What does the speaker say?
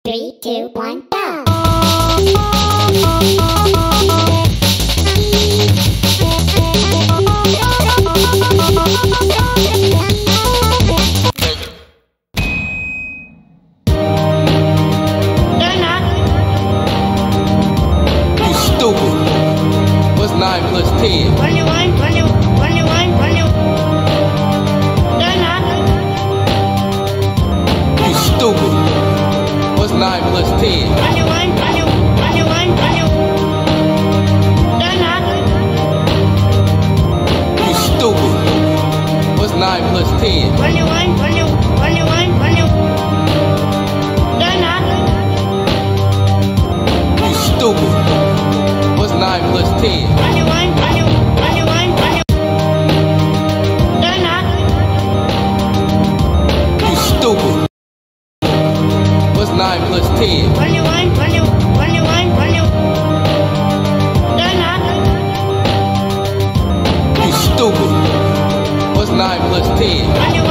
3, 2, 1, go! You stupid. What's 9 plus 10? 21. You stupid. What's 9 plus 10? 21. You stupid. What's 9 plus 10? 21. You stupid. What's 9 plus 10? 21. You stupid. What's 9 plus 10? 21. You stupid. What's 9 plus 10? 21.